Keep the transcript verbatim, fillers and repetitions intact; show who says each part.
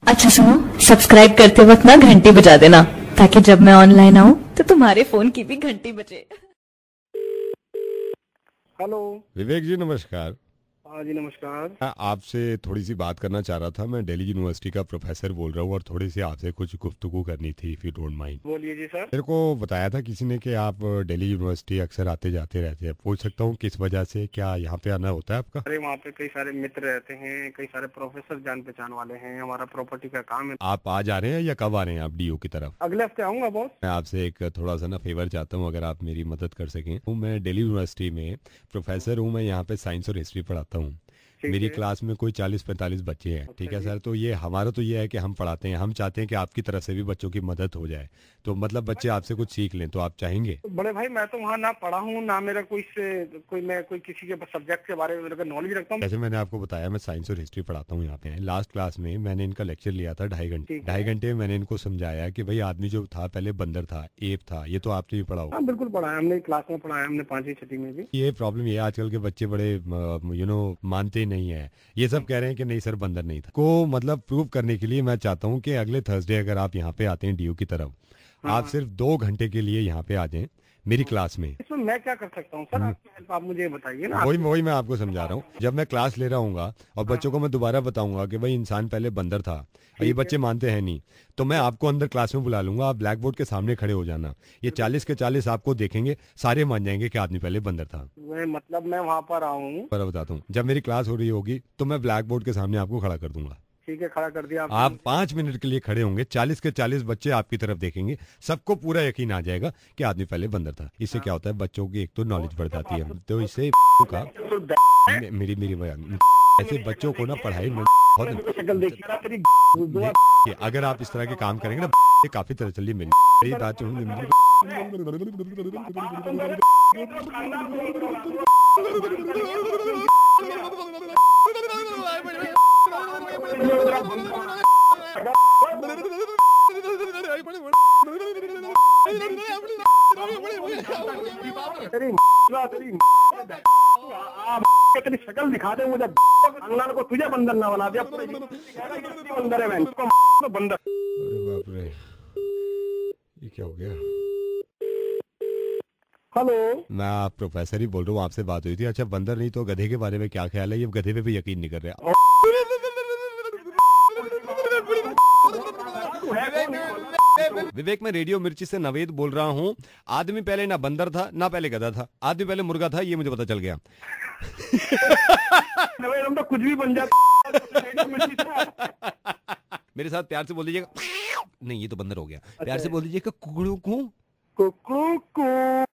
Speaker 1: अच्छा सुनो, सब्सक्राइब करते वक्त ना घंटी बजा देना ताकि जब मैं ऑनलाइन आऊँ तो तुम्हारे फोन की भी घंटी बजे।
Speaker 2: हेलो
Speaker 3: विवेक जी नमस्कार।
Speaker 2: हाँ जी नमस्कार।
Speaker 3: मैं आपसे थोड़ी सी बात करना चाह रहा था। मैं दिल्ली यूनिवर्सिटी का प्रोफेसर बोल रहा हूँ और थोड़ी सी आपसे कुछ गुफ्तगू करनी थी इफ यू डोंट माइंड।
Speaker 2: बोलिए जी सर।
Speaker 3: मेरे को बताया था किसी ने कि आप दिल्ली यूनिवर्सिटी अक्सर आते जाते रहते हैं। पूछ सकता हूँ किस वजह से, क्या यहाँ पे आना होता है आपका?
Speaker 2: अरे वहाँ पे कई सारे मित्र रहते हैं, कई सारे प्रोफेसर जान पहचान वाले हैं, हमारा प्रॉपर्टी का काम है।
Speaker 3: आप आज आ रहे हैं या कब आ रहे हैं आप डी यू की तरफ?
Speaker 2: अगले हफ्ते आऊंगा बॉस।
Speaker 3: मैं आपसे एक थोड़ा सा ना फेवर चाहता हूँ, अगर आप मेरी मदद कर सकें। हूँ मैं दिल्ली यूनिवर्सिटी में प्रोफेसर हूँ। मैं यहाँ पे साइंस और हिस्ट्री पढ़ाता हूँ। मेरी क्लास में कोई चालीस पैंतालीस बच्चे हैं, ठीक है सर। तो ये हमारा तो ये है कि हम पढ़ाते हैं, हम चाहते हैं कि आपकी तरफ से भी बच्चों की मदद हो जाए, तो मतलब बच्चे आपसे कुछ सीख लें, तो आप चाहेंगे?
Speaker 2: बड़े भाई मैं तो वहाँ ना पढ़ा हूँ ना मेरा कोई से कोई मैं कोई किसी के सब्जेक्ट के बारे में नॉलेज रखता हूँ।
Speaker 3: जैसे मैंने आपको बताया मैं साइंस और हिस्ट्री पढ़ाता हूँ यहाँ पे। लास्ट क्लास में मैंने इनका लेक्चर लिया था ढाई घंटे ढाई घंटे में मैंने इनको समझाया कि भाई आदमी जो था पहले बंदर था, एप था। ये तो आपने भी पढ़ा होगा।
Speaker 2: हाँ बिल्कुल पढ़ा है हमने, क्लास में पढ़ाया हमने, पांचवी छठी में भी।
Speaker 3: ये प्रॉब्लम ये आजकल के बच्चे बड़े यू नो मानते ही नहीं है। ये सब कह रहे हैं कि नहीं सर बंदर नहीं था। को मतलब प्रूव करने के लिए मैं चाहता हूँ कि अगले थर्सडे अगर आप यहाँ पे आते हैं डी यू की तरफ, आप सिर्फ दो घंटे के लिए यहाँ पे आ जाएं मेरी क्लास में।
Speaker 2: इसमें मैं क्या कर सकता हूँ सर? आपकी हेल्प आप मुझे बताइए ना।
Speaker 3: वही वही मैं आपको समझा रहा हूँ। जब मैं क्लास ले रहा हूँ और बच्चों को मैं दोबारा बताऊंगा कि भाई इंसान पहले बंदर था, ये बच्चे मानते हैं नहीं, तो मैं आपको अंदर क्लास में बुला लूंगा। आप ब्लैक बोर्ड के सामने खड़े हो जाना। ये चालीस के चालीस आपको देखेंगे, सारे मान जाएंगे कि आदमी पहले बंदर था।
Speaker 2: मैं मतलब मैं वहाँ पर आऊँ,
Speaker 3: पर बताता हूँ, जब मेरी क्लास हो रही होगी तो मैं ब्लैक बोर्ड के सामने आपको खड़ा कर दूंगा।
Speaker 2: ठीक है खड़ा कर दिया आप।
Speaker 3: आप पांच मिनट के लिए खड़े होंगे, चालीस के चालीस बच्चे आपकी तरफ देखेंगे, सबको पूरा यकीन आ जाएगा कि आदमी पहले बंदर था। इससे क्या होता है, बच्चों की एक तो नॉलेज बढ़ जाती है। तो इससे का मे- मेरी मेरी बयान ऐसे बच्चों को ना पढ़ाई में बहुत। अगर आप इस तरह के काम करेंगे ना, काफी तरह चलिए मेरी मेरी बात सुनिए।
Speaker 2: तेरी शक्ल दिखा दे मुझे, खानदान को तुझे बंदर ना बना दिया। बंदर है मैं तो बंदर।
Speaker 3: अरे बाप रे, ये क्या हो गया?
Speaker 2: हेलो
Speaker 3: मैं आप प्रोफेसर ही बोल रहा हूँ, आपसे बात हुई थी। अच्छा बंदर नहीं तो गधे के बारे में क्या ख्याल है? ये गधे पे भी यकीन नहीं कर रहे। विवेक मैं रेडियो मिर्ची से नवेद बोल रहा हूँ। आदमी पहले ना बंदर था ना पहले गधा था, आदमी पहले मुर्गा था, ये मुझे पता चल गया।
Speaker 2: नवेद हम तो कुछ भी बन जाते।
Speaker 3: मेरे साथ प्यार से बोल दीजिएगा। नहीं ये तो बंदर हो गया। प्यार से बोल दीजिएगा कुकड़ू को।
Speaker 2: कुकड़ू को।